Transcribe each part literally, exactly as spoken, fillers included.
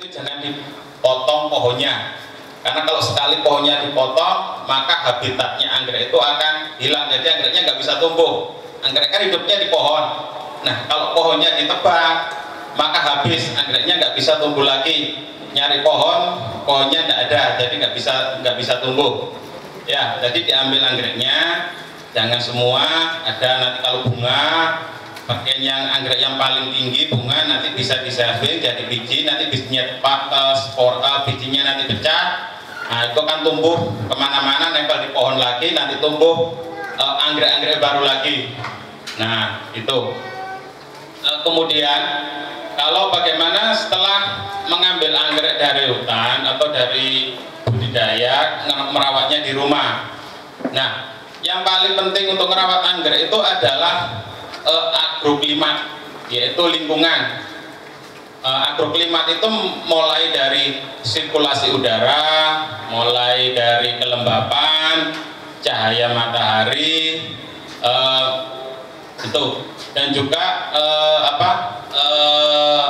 jangan dipotong pohonnya, karena kalau sekali pohonnya dipotong maka habitatnya anggrek itu akan hilang, jadi anggreknya nggak bisa tumbuh. Anggrek kan hidupnya di pohon. Nah kalau pohonnya ditebang maka habis, anggreknya nggak bisa tumbuh lagi. Nyari pohon, pohonnya nggak ada, jadi nggak bisa nggak bisa tumbuh. Ya, jadi diambil anggreknya, jangan semua. Ada nanti kalau bunga, pakai yang anggrek yang paling tinggi bunga, nanti bisa diservis jadi biji, nanti bijinya tepat ke spor, uh, bijinya nanti pecah. Nah itu kan tumbuh kemana-mana, nempel di pohon lagi, nanti tumbuh anggrek-anggrek uh, baru lagi. Nah itu. Uh, kemudian kalau bagaimana setelah mengambil anggrek dari hutan atau dari budidaya, merawatnya di rumah. Nah yang paling penting untuk merawat anggrek itu adalah Uh, agroklimat, yaitu lingkungan. uh, Agroklimat itu mulai dari sirkulasi udara, mulai dari kelembapan, cahaya matahari, uh, itu, dan juga uh, apa? Uh,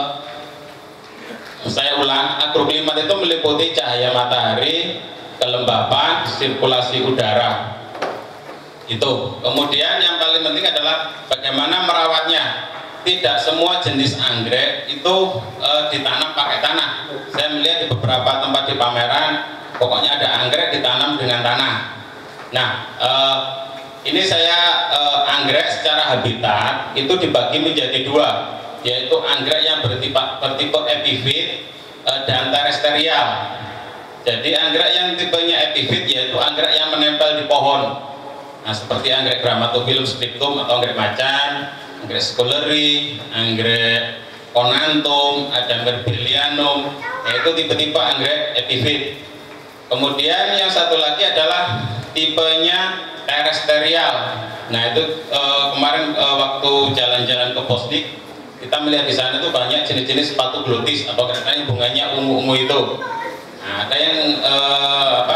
saya ulang, agroklimat itu meliputi cahaya matahari, kelembapan, sirkulasi udara. Itu. Kemudian yang paling penting adalah bagaimana merawatnya. Tidak semua jenis anggrek itu e, ditanam pakai tanah. Saya melihat di beberapa tempat di pameran, pokoknya ada anggrek ditanam dengan tanah. Nah, e, ini saya e, anggrek secara habitat itu dibagi menjadi dua, yaitu anggrek yang bertipe, bertipe epifit e, dan terestrial. Jadi anggrek yang tipenya epifit yaitu anggrek yang menempel di pohon. Nah, seperti anggrek Grammatophyllum scriptum atau anggrek macan, anggrek scoleri, anggrek conantum, ada anggrek Berlianum, yaitu tipe-tipe anggrek epifit. Kemudian yang satu lagi adalah tipenya terestrial. Nah itu eh, kemarin eh, waktu jalan-jalan ke Posdik, kita melihat di sana tuh banyak jenis-jenis sepatu glotis atau kadang-kadang bunganya ungu-ungu itu. Nah, ada yang eh, apa?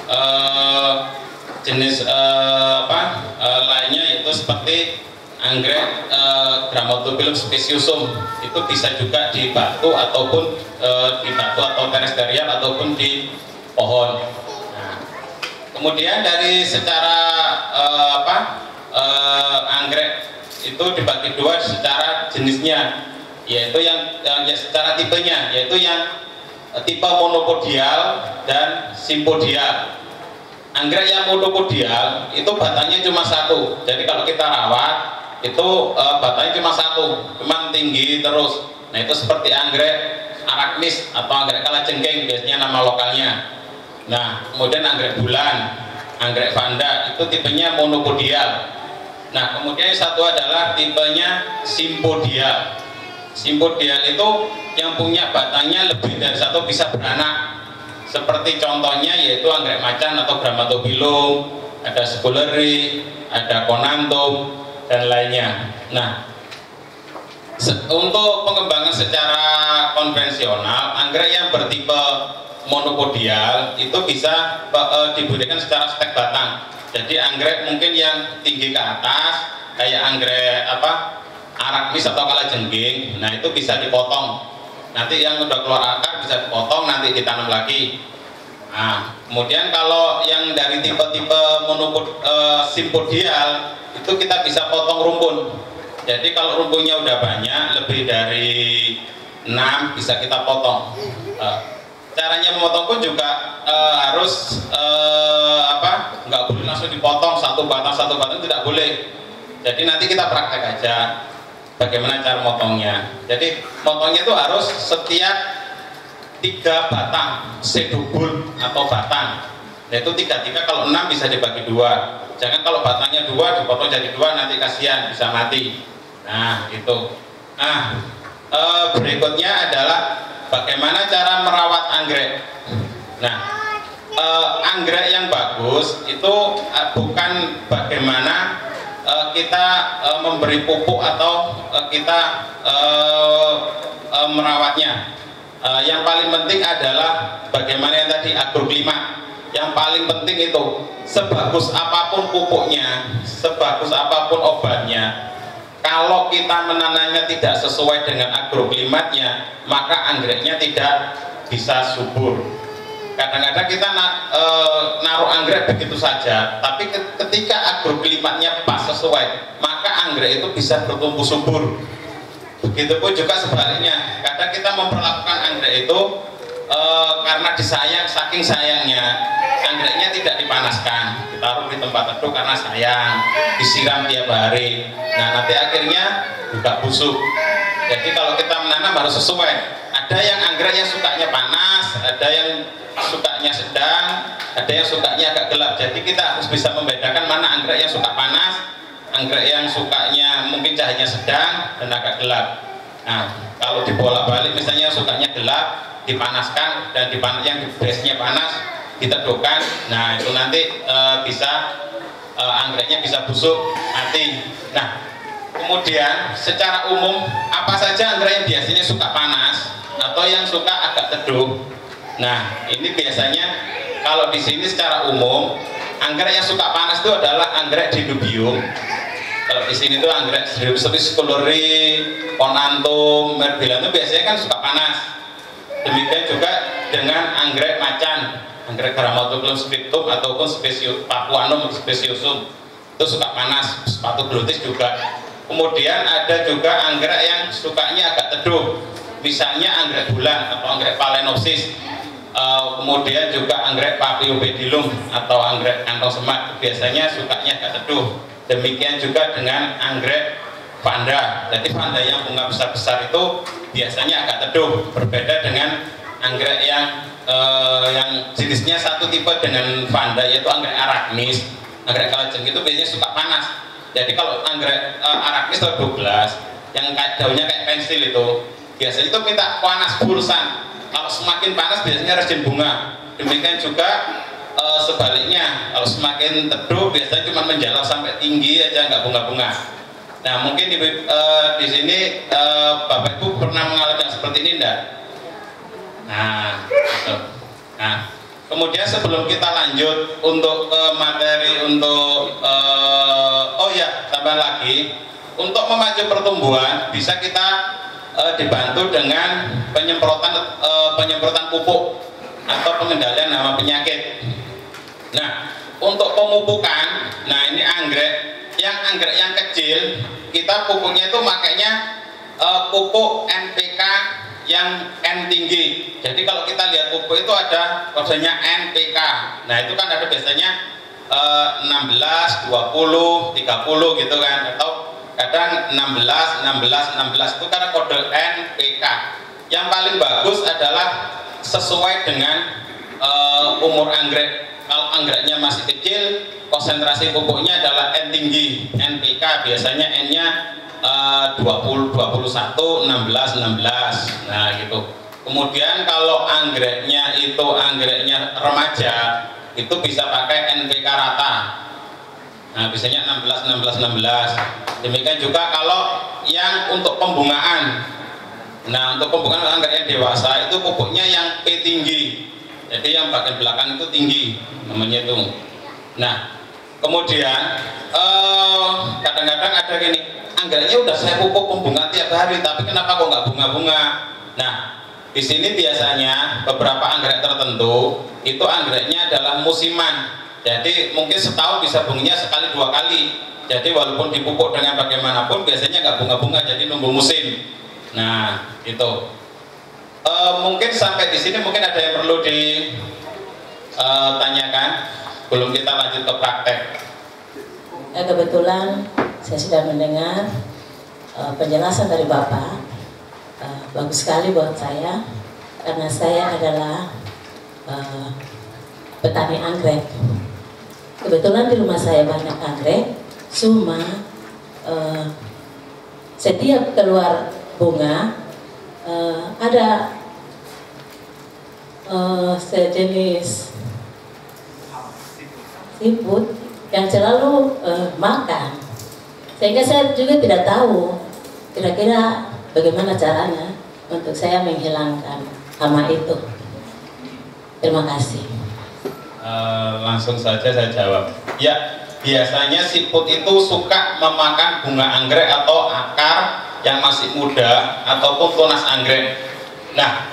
Eh, jenis uh, apa uh, lainnya yaitu seperti anggrek uh, Grammatophyllum speciosum, itu bisa juga di batu ataupun uh, di batu atau terestrial ataupun di pohon. Nah, kemudian dari secara uh, apa uh, anggrek itu dibagi dua secara jenisnya, yaitu yang, yang secara tipenya, yaitu yang uh, tipe monopodial dan simpodial. Anggrek yang monopodial itu batangnya cuma satu, jadi kalau kita rawat itu e, batangnya cuma satu, cuma tinggi terus. Nah itu seperti anggrek Arachnis atau anggrek kalajengking, biasanya nama lokalnya. Nah kemudian anggrek bulan, anggrek vanda itu tipenya monopodial. Nah kemudian satu adalah tipenya simpodial. Simpodial itu yang punya batangnya lebih dari satu, bisa beranak. Seperti contohnya yaitu anggrek macan atau Grammatophyllum, ada scoleri, ada conantum, dan lainnya. Nah, untuk pengembangan secara konvensional, anggrek yang bertipe monopodial itu bisa e, dibudidaykan secara stek batang. Jadi anggrek mungkin yang tinggi ke atas, kayak anggrek apa Arachnis atau kalajengking, nah itu bisa dipotong. Nanti yang udah keluar akar bisa dipotong, nanti ditanam lagi. Nah, kemudian kalau yang dari tipe-tipe monopod, e, simpodial itu kita bisa potong rumpun. Jadi kalau rumpunnya udah banyak, lebih dari enam, bisa kita potong. E, caranya memotong pun juga e, harus e, apa? Nggak boleh langsung dipotong satu batang satu batang, tidak boleh. Jadi nanti kita praktek aja bagaimana cara motongnya. Jadi motongnya itu harus setiap tiga batang sedubul atau batang. Yaitu tiga-tiga, kalau enam bisa dibagi dua. Jangan kalau batangnya dua dipotong jadi dua, nanti kasihan bisa mati. Nah itu. Nah e, berikutnya adalah bagaimana cara merawat anggrek. Nah e, anggrek yang bagus itu e, bukan bagaimana Uh, kita uh, memberi pupuk atau uh, kita uh, uh, merawatnya. Uh, yang paling penting adalah bagaimana yang tadi agroklimat. Yang paling penting itu sebagus apapun pupuknya, sebagus apapun obatnya, kalau kita menanamnya tidak sesuai dengan agroklimatnya, maka anggreknya tidak bisa subur. Kadang-kadang kita na, e, naruh anggrek begitu saja, tapi ketika agroklimatnya pas sesuai, maka anggrek itu bisa bertumbuh subur. Begitupun juga sebaliknya, kadang kita memperlakukan anggrek itu e, karena disayang, saking sayangnya anggreknya tidak dipanaskan, ditaruh di tempat teduh karena sayang, disiram tiap hari. Nah nanti akhirnya juga busuk. Jadi kalau kita menanam harus sesuai. Ada yang anggreknya sukanya panas, ada yang sukanya sedang, ada yang sukanya agak gelap. Jadi kita harus bisa membedakan mana anggrek yang suka panas, anggrek yang sukanya mungkin cahayanya sedang dan agak gelap. Nah kalau dibolak-balik misalnya sukanya gelap, dipanaskan, dan dipan yang biasanya panas diteduhkan, nah itu nanti e, bisa e, anggreknya bisa busuk, mati. Nah kemudian secara umum apa saja anggrek yang biasanya suka panas atau yang suka agak teduh. Nah ini biasanya kalau di sini secara umum anggrek yang suka panas itu adalah anggrek Deinobium. Kalau di sini tuh anggrek Srisculari, Ponantum, Merbilan itu biasanya kan suka panas. Demikian juga dengan anggrek macan, anggrek Grammatulum scriptum ataupun spesius Papuanum speciosum itu suka panas, sepatu glotis juga. Kemudian ada juga anggrek yang sukanya agak teduh, misalnya anggrek bulan atau anggrek Phalaenopsis. Uh, kemudian juga anggrek Paphiopedilum atau anggrek kantong semak biasanya sukanya agak teduh. Demikian juga dengan anggrek Vanda. Jadi Vanda yang bunga besar-besar itu biasanya agak teduh, berbeda dengan anggrek yang uh, yang jenisnya satu tipe dengan Vanda, yaitu anggrek Arachnis. Anggrek kalajeng itu biasanya suka panas. Jadi kalau anggrek uh, Arachnis atau Douglas yang daunnya kayak pensil itu biasanya itu minta panas pulsan. Kalau semakin panas biasanya rajin bunga. Demikian juga e, sebaliknya, kalau semakin teduh biasanya cuma menjalar sampai tinggi aja, nggak bunga-bunga. Nah mungkin di, e, di sini e, Bapak Ibu pernah mengalami yang seperti ini enggak? Nah, gitu. Nah kemudian sebelum kita lanjut untuk e, materi untuk e, oh ya tambah lagi, untuk memacu pertumbuhan bisa kita E, dibantu dengan penyemprotan e, penyemprotan pupuk atau pengendalian hama penyakit. Nah, untuk pemupukan, nah ini anggrek yang anggrek yang kecil, kita pupuknya itu makanya e, pupuk N P K yang N tinggi. Jadi kalau kita lihat pupuk itu ada kodenya N P K. Nah, itu kan ada biasanya e, enam belas, dua puluh, tiga puluh gitu kan, atau kadang enam belas, enam belas, enam belas itu karena kode N P K. Yang paling bagus adalah sesuai dengan uh, umur anggrek. Kalau anggreknya masih kecil, konsentrasi pupuknya adalah N tinggi, N P K biasanya N-nya uh, dua puluh, dua puluh satu, enam belas, enam belas. Nah gitu. Kemudian kalau anggreknya itu anggreknya remaja, itu bisa pakai N P K rata. Nah biasanya enam belas, enam belas, enam belas. Demikian juga kalau yang untuk pembungaan. Nah untuk pembungaan anggrek yang dewasa itu pupuknya yang P tinggi. Jadi yang bagian belakang itu tinggi namanya itu. Nah kemudian kadang-kadang eh, ada gini, anggreknya udah saya pupuk pembunga tiap hari, tapi kenapa kok nggak bunga-bunga? Nah di sini biasanya beberapa anggrek tertentu itu anggreknya adalah musiman. Jadi mungkin setahun bisa bunganya sekali dua kali. Jadi walaupun dipupuk dengan bagaimanapun biasanya nggak bunga-bunga, jadi nunggu musim. Nah itu e, mungkin sampai di sini mungkin ada yang perlu ditanyakan belum kita lanjut ke praktek. Ya, kebetulan saya sudah mendengar e, penjelasan dari Bapak, e, bagus sekali buat saya karena saya adalah e, petani anggrek. Kebetulan di rumah saya banyak anggrek, cuma uh, setiap keluar bunga uh, ada uh, sejenis siput yang selalu uh, makan, sehingga saya juga tidak tahu kira-kira bagaimana caranya untuk saya menghilangkan hama itu. Terima kasih. Uh, langsung saja saya jawab. Ya, biasanya siput itu suka memakan bunga anggrek atau akar yang masih muda ataupun tunas anggrek. Nah,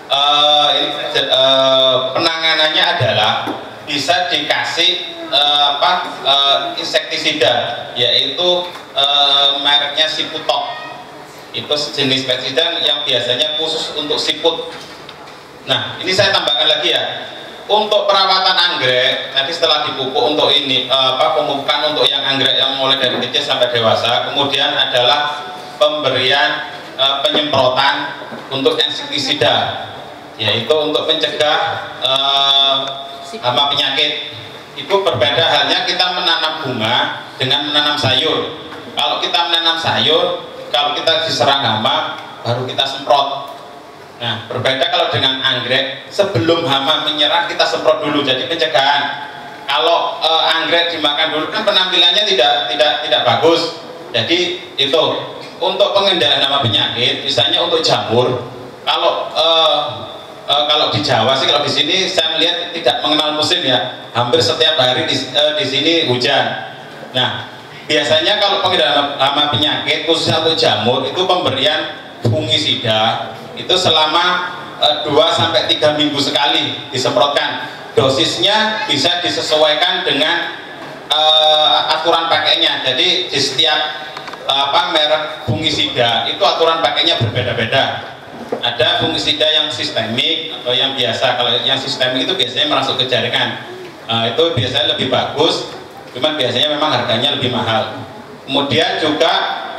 uh, ini, uh, penanganannya adalah bisa dikasih uh, apa uh, insektisida, yaitu uh, mereknya Siputok. Itu jenis pestisida yang biasanya khusus untuk siput. Nah, ini saya tambahkan lagi ya. Untuk perawatan anggrek, tadi setelah dipupuk untuk ini uh, apa pemupukan untuk yang anggrek yang mulai dari kecil sampai dewasa, kemudian adalah pemberian uh, penyemprotan untuk insektisida, yaitu untuk mencegah uh, hama penyakit. Itu berbeda halnya kita menanam bunga dengan menanam sayur. Kalau kita menanam sayur, kalau kita diserang hama baru kita semprot. Nah, berbeda kalau dengan anggrek, sebelum hama menyerang kita semprot dulu, jadi pencegahan. Kalau e, anggrek dimakan dulu kan penampilannya tidak tidak tidak bagus. Jadi itu untuk pengendalian hama penyakit, misalnya untuk jamur. Kalau e, e, kalau di Jawa sih, kalau di sini saya melihat tidak mengenal musim ya. Hampir setiap hari di, e, di sini hujan. Nah, biasanya kalau pengendalian hama penyakit khususnya untuk jamur itu pemberian fungisida itu selama dua sampai tiga minggu sekali disemprotkan. Dosisnya bisa disesuaikan dengan uh, aturan pakainya. Jadi di setiap uh, apa merek fungisida itu aturan pakainya berbeda-beda. Ada fungisida yang sistemik atau yang biasa. Kalau yang sistemik itu biasanya merasuk ke jaringan. Uh, itu biasanya lebih bagus, cuman biasanya memang harganya lebih mahal. Kemudian juga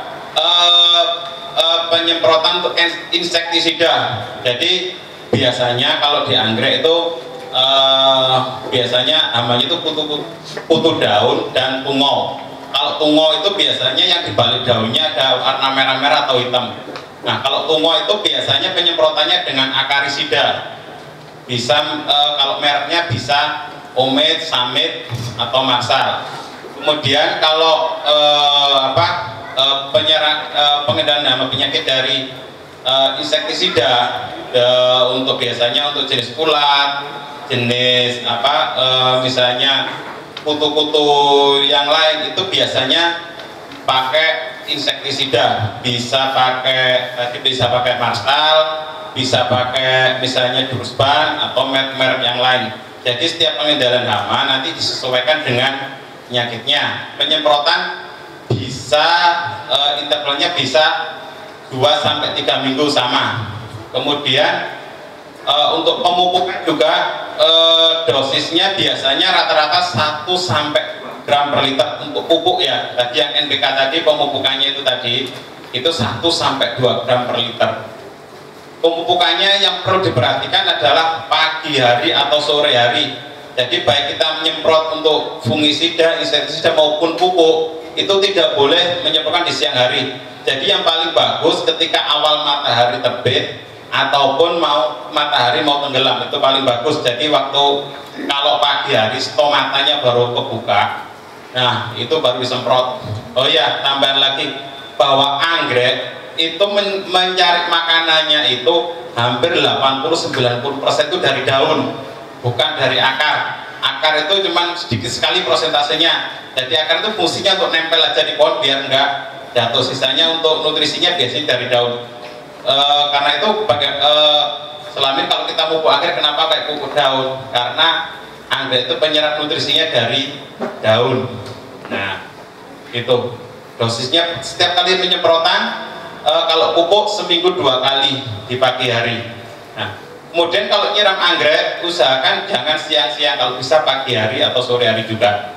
uh, Uh, penyemprotan untuk insektisida. Jadi biasanya kalau di anggrek itu uh, biasanya hamanya itu putu, putu daun dan tungau. Kalau tungau itu biasanya yang di balik daunnya ada warna merah-merah atau hitam. Nah, kalau tungau itu biasanya penyemprotannya dengan akarisida. Bisa uh, kalau mereknya bisa Omid, Samit atau Marsal. Kemudian kalau uh, apa Uh, penyerang uh, pengendalian hama penyakit dari uh, insektisida uh, untuk biasanya untuk jenis ulat, jenis apa uh, misalnya kutu-kutu yang lain itu biasanya pakai insektisida, bisa pakai tadi bisa pakai Marsal, bisa pakai misalnya Durusban atau merek-merek yang lain. Jadi setiap pengendalian hama nanti disesuaikan dengan penyakitnya. Penyemprotan bisa uh, intervalnya bisa dua sampai tiga minggu sama. Kemudian uh, untuk pemupukan juga uh, dosisnya biasanya rata-rata satu sampai gram per liter untuk pupuk ya. Tadi yang N P K tadi pemupukannya itu tadi itu satu sampai dua gram per liter. Pemupukannya yang perlu diperhatikan adalah pagi hari atau sore hari. Jadi baik kita menyemprot untuk fungisida, insektisida maupun pupuk itu tidak boleh menyemprotkan di siang hari. Jadi yang paling bagus ketika awal matahari terbit ataupun mau matahari mau tenggelam, itu paling bagus. Jadi waktu kalau pagi hari stomatanya baru kebuka, nah itu baru disemprot. Oh ya, tambahan lagi bahwa anggrek itu men mencari makanannya itu hampir delapan puluh sampai sembilan puluh persen itu dari daun, bukan dari akar. Akar itu cuma sedikit sekali persentasenya. Jadi akar itu fungsinya untuk nempel aja di pohon biar enggak jatuh. Sisanya untuk nutrisinya biasanya dari daun. E, karena itu baga, e, selama ini kalau kita pupuk anggrek kenapa kayak pupuk daun? Karena anggrek itu penyerap nutrisinya dari daun. Nah, itu dosisnya setiap kali penyemprotan e, kalau pupuk seminggu dua kali di pagi hari. Nah, kemudian kalau nyiram anggrek usahakan jangan siang-siang, kalau bisa pagi hari atau sore hari juga.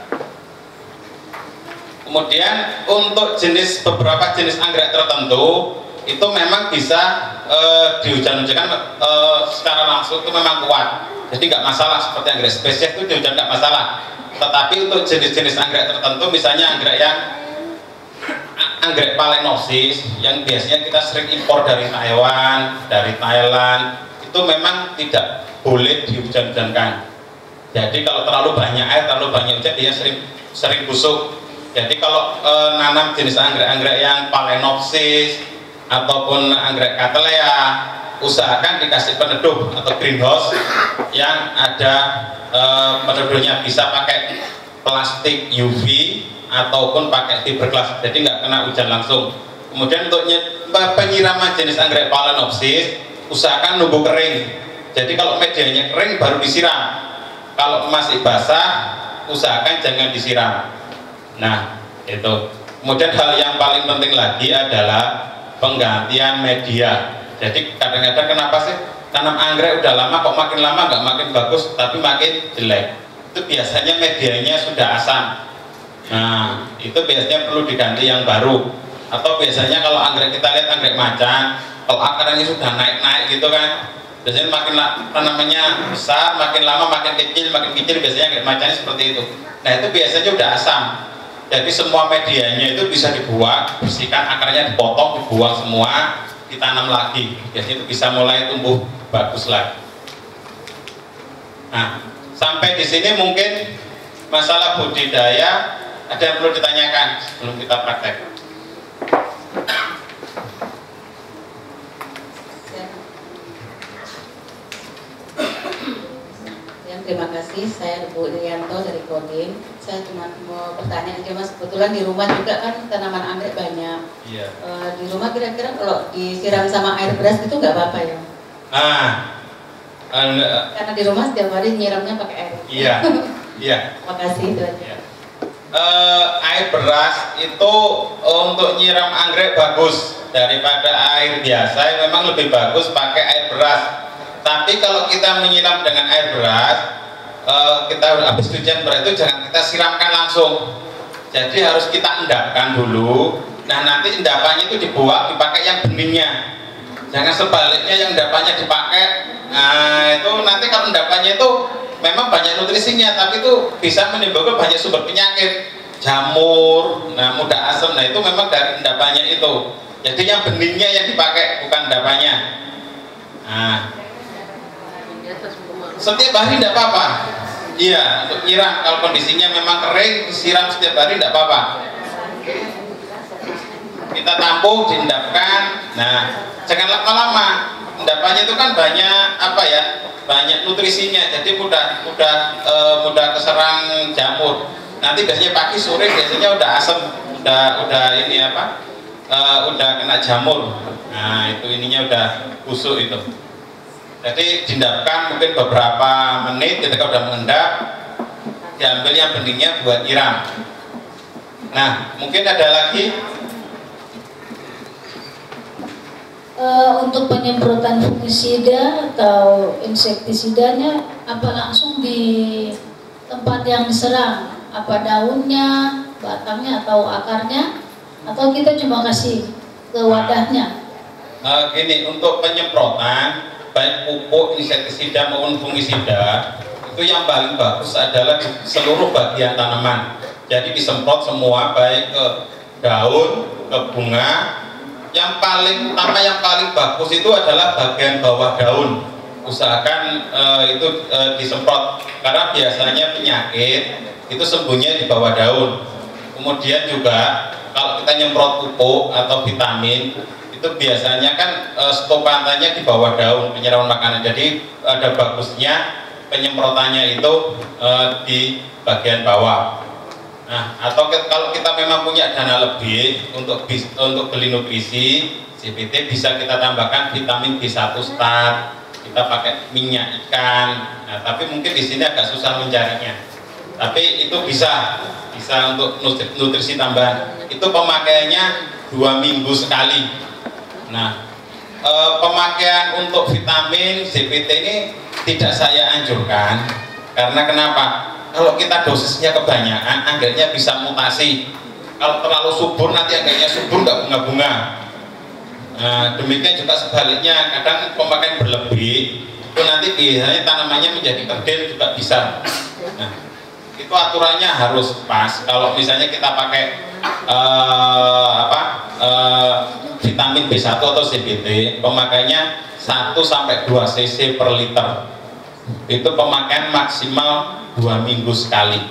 Kemudian untuk jenis beberapa jenis anggrek tertentu itu memang bisa e, dihujan-hujankan e, secara langsung itu memang kuat, jadi nggak masalah. Seperti anggrek spesies itu dihujan nggak masalah. Tetapi untuk jenis-jenis anggrek tertentu, misalnya anggrek yang anggrek Phalaenopsis yang biasanya kita sering impor dari Taiwan, dari Thailand, itu memang tidak boleh dihujan-hujankan. Jadi kalau terlalu banyak air, terlalu banyak hujan, dia sering sering busuk. Jadi kalau e, nanam jenis anggrek-anggrek yang Phalaenopsis ataupun anggrek Cattleya, usahakan dikasih peneduh atau greenhouse yang ada e, peneduhnya, bisa pakai plastik U V ataupun pakai fiberglass, jadi nggak kena hujan langsung. Kemudian untuk penyiraman jenis anggrek Phalaenopsis, usahakan nunggu kering. Jadi kalau medianya kering baru disiram. Kalau masih basah, usahakan jangan disiram. Nah, itu. Kemudian hal yang paling penting lagi adalah penggantian media. Jadi kadang-kadang kenapa sih tanam anggrek udah lama kok makin lama nggak makin bagus tapi makin jelek? Itu biasanya medianya sudah asam. Nah, itu biasanya perlu diganti yang baru. Atau biasanya kalau anggrek kita lihat anggrek macan, kalau akarnya sudah naik-naik gitu kan, biasanya makin tanamannya besar, makin lama makin kecil, makin kecil, biasanya anggrek macannya seperti itu. Nah, itu biasanya udah asam. Jadi semua medianya itu bisa dibuang, bersihkan akarnya, dipotong, dibuang semua, ditanam lagi. Biasanya itu bisa mulai tumbuh bagus lagi. Nah, sampai di sini mungkin masalah budidaya ada yang perlu ditanyakan sebelum kita praktek. Terima kasih, saya Bu Irianto dari Kodim. Saya cuma mau bertanya aja Mas, kebetulan di rumah juga kan tanaman anggrek banyak. Iya. E, di rumah kira-kira kalau disiram sama air beras itu nggak apa-apa ya? Ah, uh, karena di rumah setiap hari nyiramnya pakai air. Iya, iya. Makasih itu aja. Iya. Uh, air beras itu untuk nyiram anggrek bagus daripada air biasa. Memang lebih bagus pakai air beras. Tapi kalau kita menyiram dengan air beras, uh, kita habis cucian beras itu jangan kita siramkan langsung. Jadi harus kita endapkan dulu. Nah, nanti endapannya itu dibuang, dipakai yang beningnya. Jangan sebaliknya yang endapannya dipakai. Nah, itu nanti kalau endapannya itu memang banyak nutrisinya, tapi itu bisa menimbulkan banyak sumber penyakit, jamur, nah mudah asam. Nah, itu memang dari endapannya itu. Jadi yang beningnya yang dipakai, bukan endapannya. Nah, setiap hari tidak apa-apa. Iya, untuk nyiram kalau kondisinya memang kering, disiram setiap hari tidak apa-apa. Kita tampung, diendapkan. Nah, jangan lama-lama. Endapannya itu kan banyak apa ya? Banyak nutrisinya, jadi mudah mudah e, mudah keserang jamur. Nanti biasanya pagi sore biasanya udah asam, udah udah ini apa? E, udah kena jamur. Nah, itu ininya udah busuk itu. Jadi diendapkan mungkin beberapa menit, ketika udah mengendap diambil yang beningnya buat nyiram. Nah, mungkin ada lagi. Uh, untuk penyemprotan fungisida atau insektisidanya apa langsung di tempat yang diserang, apa daunnya, batangnya atau akarnya, atau kita cuma kasih ke wadahnya? Uh, gini, untuk penyemprotan baik pupuk, insektisida maupun fungisida itu yang paling bagus adalah di seluruh bagian tanaman. Jadi disemprot semua, baik ke daun, ke bunga. Yang paling utama, yang paling bagus itu adalah bagian bawah daun. Usahakan e, itu e, disemprot karena biasanya penyakit itu sembuhnya di bawah daun. Kemudian juga kalau kita nyemprot pupuk atau vitamin itu biasanya kan e, stopantannya di bawah daun, penyerapan makanan. Jadi ada bagusnya penyemprotannya itu e, di bagian bawah. Nah, atau ke, kalau kita memang punya dana lebih untuk bis, untuk beli nutrisi C B T, bisa kita tambahkan vitamin B satu start, kita pakai minyak ikan. Nah, tapi mungkin di sini agak susah mencarinya. Tapi itu bisa bisa untuk nutrisi tambahan. Itu pemakaiannya dua minggu sekali. Nah, e, pemakaian untuk vitamin C B T ini tidak saya anjurkan. Karena kenapa? Kalau kita dosisnya kebanyakan, anggreknya bisa mutasi. Kalau terlalu subur, nanti anggreknya subur nggak bunga-bunga. Nah, demikian juga sebaliknya, kadang pemakaian berlebih itu nanti biasanya tanamannya menjadi kerdil juga bisa. Nah, itu aturannya harus pas. Kalau misalnya kita pakai uh, apa uh, vitamin B satu atau C B T, pemakaiannya satu sampai dua cc per liter. Itu pemakaian maksimal dua minggu sekali.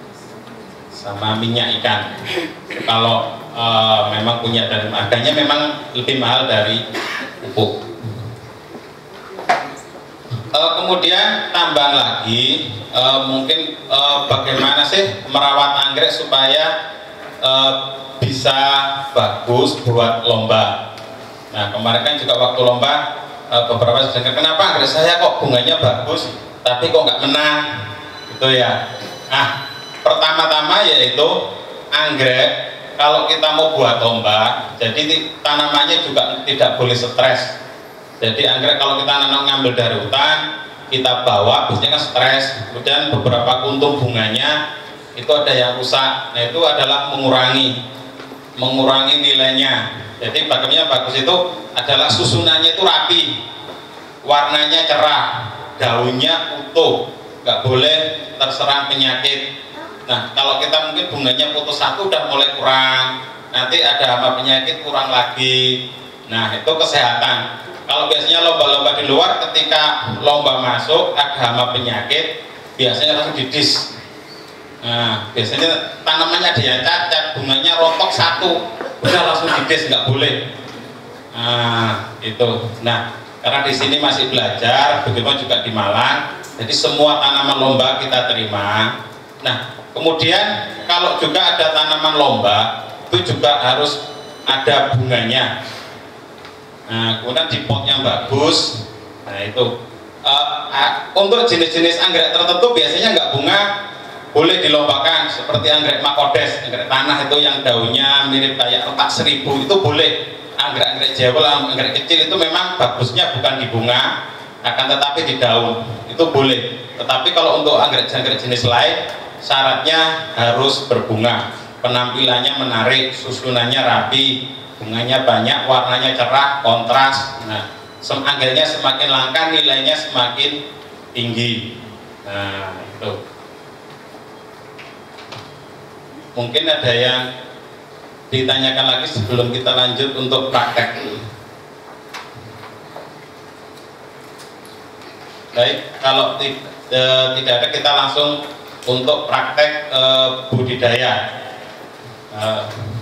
Sama minyak ikan. Kalau e, memang punya, dan harganya memang lebih mahal dari pupuk. E, kemudian tambah lagi, e, mungkin e, bagaimana sih merawat anggrek supaya e, bisa bagus buat lomba. Nah, kemarin kan juga waktu lomba e, beberapa sedangkan kenapa anggrek saya kok bunganya bagus tapi kok nggak menang gitu ya. Nah, pertama-tama yaitu anggrek kalau kita mau buat tombak, jadi tanamannya juga tidak boleh stres. Jadi anggrek kalau kita nanam ngambil dari hutan, kita bawa, biasanya kan stres, kemudian beberapa kuntum bunganya itu ada yang rusak. Nah itu adalah mengurangi, mengurangi nilainya. Jadi bagaimana bagus itu adalah susunannya itu rapi, warnanya cerah, daunnya utuh, nggak boleh terserang penyakit. Nah kalau kita mungkin bunganya putus satu udah mulai kurang, nanti ada hama penyakit kurang lagi. Nah itu kesehatan. Kalau biasanya lomba-lomba di luar, ketika lomba masuk ada hama penyakit, biasanya langsung didis. Nah biasanya tanamannya ada yang cacat, bunganya rontok satu, udah langsung didis, nggak boleh. Nah itu. Nah karena di sini masih belajar, begitu juga di Malang. Jadi semua tanaman lomba kita terima. Nah kemudian kalau juga ada tanaman lomba, itu juga harus ada bunganya. Nah kemudian di potnya bagus. Nah itu uh, uh, untuk jenis-jenis anggrek tertentu biasanya nggak bunga boleh dilombakan, seperti anggrek makodes, anggrek tanah itu yang daunnya mirip kayak retak seribu, itu boleh. Anggrek-anggrek jewel, anggrek kecil itu memang bagusnya bukan di bunga, akan tetapi di daun, itu boleh. Tetapi kalau untuk anggrek-anggrek jenis lain, syaratnya harus berbunga, penampilannya menarik, susunannya rapi, bunganya banyak, warnanya cerah, kontras. Nah, anggreknya semakin langka, nilainya semakin tinggi. Nah, itu. Mungkin ada yang ditanyakan lagi sebelum kita lanjut untuk praktek. Baik, kalau tidak, e, tidak ada kita langsung untuk praktek e, budidaya. E,